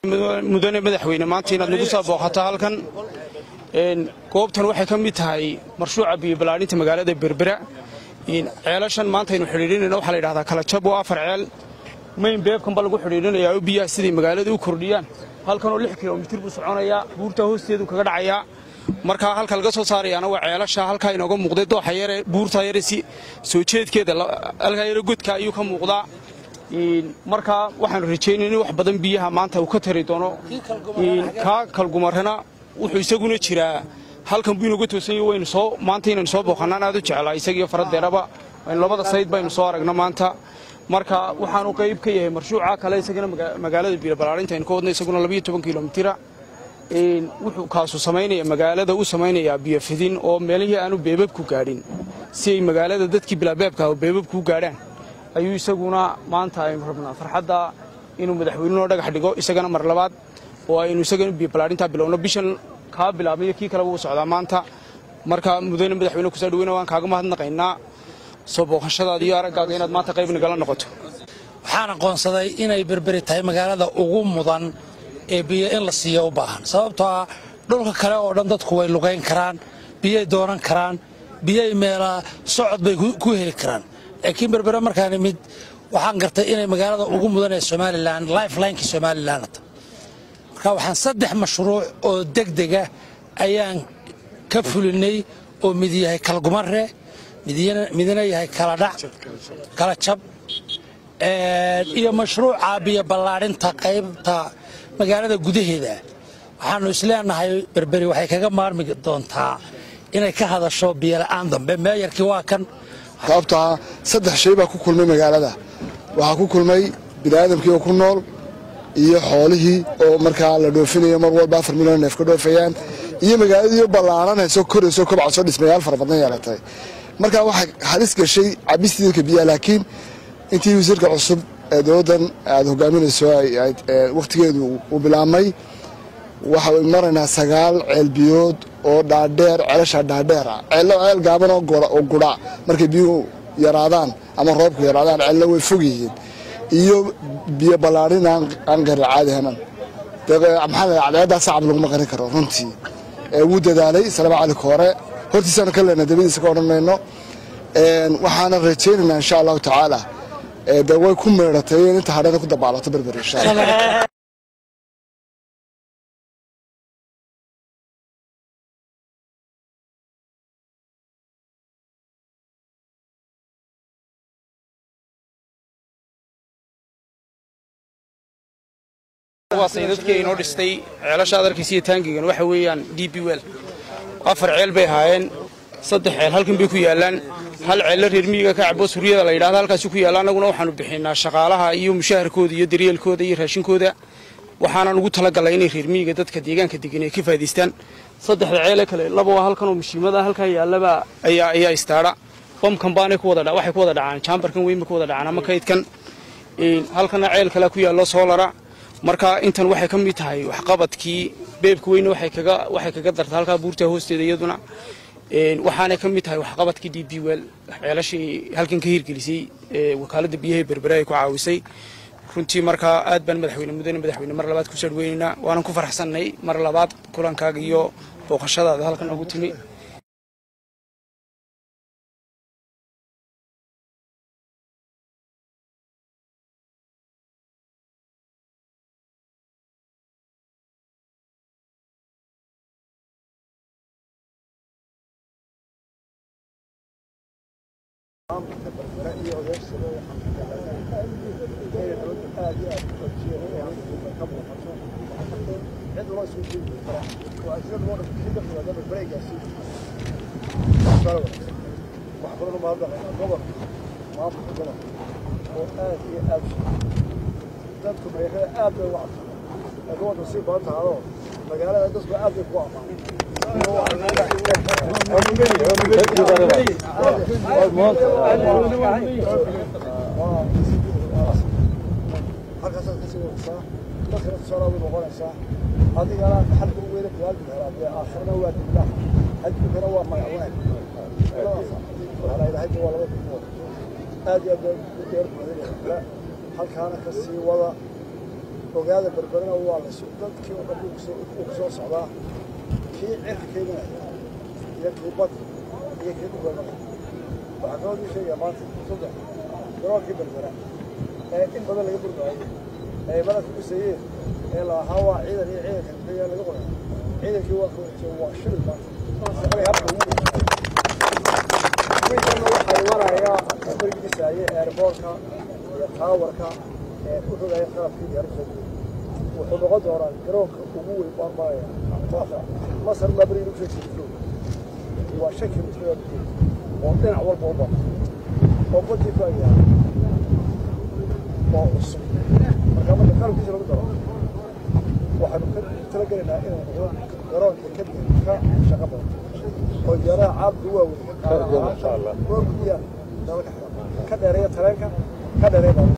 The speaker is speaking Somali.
mudane madaxweyne maanta inaad nagu soo booqato halkan goobtan waxay ka mid tahay marshuuca biyo balaarinta magaalada Berbera ceelashan maanta aynu xiriirinayno waxa la yiraahdaa kala jab oo 4 ceel main beebkan bal lagu xiriirinayaa oo biyaha sidii magaalada u kordhiyaan halkan oo 6 kilomitir buu soconayaa buurta hoosteedu kaga dhacayaa marka halka laga soo saarayana waa ceelasha halka inooga muuqday dooxa yare buurta yare si soo jeedkeeda halka yare godka ayuu ka muuqdaa marka waxaan rajaynaynaa wax badan biyaha maanta uu ka tari doono ka kalgumarana wuxuu isaguna jiraa halkan buu inagu toosan yahay waynu soo maanta inaan soo booqanaan aad u jeclaa isagiyo faradeeraba in labada sayd baynu soo aragna maanta marka waxaanu qayb ka yahay marshuuca kale isagana magaalada biyo balaarinta in ka wadna isaguna 12 kilomitir wuxuu kaasu sameynaya magaalada uu sameynaya biyo fidin oo meelihii aanu beebab ku gaadhin si ay magaalada dadkii bilaabeebka oo beebab ku gaadhaan ayuu isaguna maanta ay rabnaa farxadda inuu madaxweynuhu dhagax dhigo isagana mar labaad oo aynu isagana biyo balaarinta bilowno bishan ka bilaabay kii kale uu socdaa maanta marka mudane madaxweynuhu ku soo dhaweynaa waan kaaga mahadnaqaynaa soo booqashadaada iyo araggaaga inaad maanta qayb nagala noqoto waxaan aqoonsaday inay Berberi tahay magaalada ugu mudan ee biyo in la siiyo u baahan sababtoo ah dhulka kale oo dhan dadku way luqeyn karaan biyo dooran karaan biyo meela socod bay ku heli karaan laakiin Berbera markaan mid waxaan gartay inay magaalada ugu mudan ee Somaliland lifeline-ki Somaliland marka waxaan 3 mashruuc oo degdeg ah ayaan ka fulinay oo mid yahay kalgumare midna yahay kala dhac kala jab iyo mashruuca biyo balaarinta qaybta magaalada gudaheeda waxaanu isleenahay Berberi waxay kaga maarmi doontaa inay ka hadasho biyo la'aan dambe meeyarkii waa kan sababta 3 shay baa ku kulmay magaalada waxa ku kulmay bini'aadamkii oo ku nool iyo xoolihii oo markaa la dhoofinayo mar walba 4 milyan neef ka dhoofayaan iyo magaaladii balaaranayso korayso kobcayso dhismayaal fara badan yeelatay marka waxa halis gashay cabistiidka biyo laakiin intii wasiirka cusub ee dowladan aad hogaaminayso ay waqtigeedu uu bilaamay waxa uu marayna 9 ceel biyood oo dhaadheer ceelasha dhaadheer ceel gaaban oo gura markay biyo yaraadaan ama roobku yaraadaan ceel way fog yihiin iyo biyo balaarin aan gaar caadi ahaan maxaa cadaalada sacab lagu maqan karo runtii uu dadaalay salaam alaykum hore hortiisana ka leena dabadiisa ka oranayno waxaana rajaynaynaa insha Allah taala way ku meeratay inta hadhada ku dabaalato Berberi insha Allah واسيدتكي inoo dhistay ceelasha adarkiisa taangigan waxa weeyaan DB well 4 ceel bay haayeen 3 ceel halkan bay ku yaalaan hal ceel reer miyiga ka cabo Suuriyada la yiraahdo halkaas ku yaalaan anaguna waxaanu bixinaa shaqaalaha iyo mushaharkooda iyo daryeelkooda iyo raashinkooda waxaana ugu talagalay inay reer miyiga dadka deegaanka degan ay ka faa'iideystaan 3 ceel kale laba waa halkan oo mishiimada halka yaalaba ayaa istaara bom company ku wada waxay ku wada dhacaan chamberkan weyn ku wada dhacaan ama kaydkan halkan ceel kale ku yaalo soolara marka intan waxay ka mid tahay wax qabadkii beebka weyn waxay kaga dartaa halka buurta hoosteeda iyaduna waxaana ka mid tahay wax qabadkii DB well ceelashii halkan ka hirgelisay wakaalada biyaha Berbera ay ku caawisay runtii marka aad baan madaxweyne mar labaad ku soo dhaweynaa waan ku faraxsanahay mar labaad kulankaaga iyo booqashadaada halkan ugu timi ogaada berberina waa la dadkii oo dhan uu soo socdaa kii cirka keenaya iyo kii bad iyo kii dhulka waxaa kaloo ii sheegaya maanta saddex garoonkii berbera in badan laga burbaayey madax ku dhisayeen lahaa waa ciidan iyo ciidanka maxaa laga qoray ciidankii waa shil maanta shaqada habka ugu weyn waxay warayaa bargiisaaye airportka iyo taawarka wuxuu leeyahay qalabkii diyaarada wuxuu noqon doonaa garoonka ugu weyn baarbaaya masar ma bari inuu sheegto waa shaki mutaqabbal oo dhinac walba u baahan oo badii ku ayaa oo cusub marka marka qalabkiisa lagu daro waxaanu ka talagelaynaa inuu noqdo garoonka kadib ka shaqo badan oo diyaaradaha caalamka waaweyn ka dheereeya tareenka ka dheereeya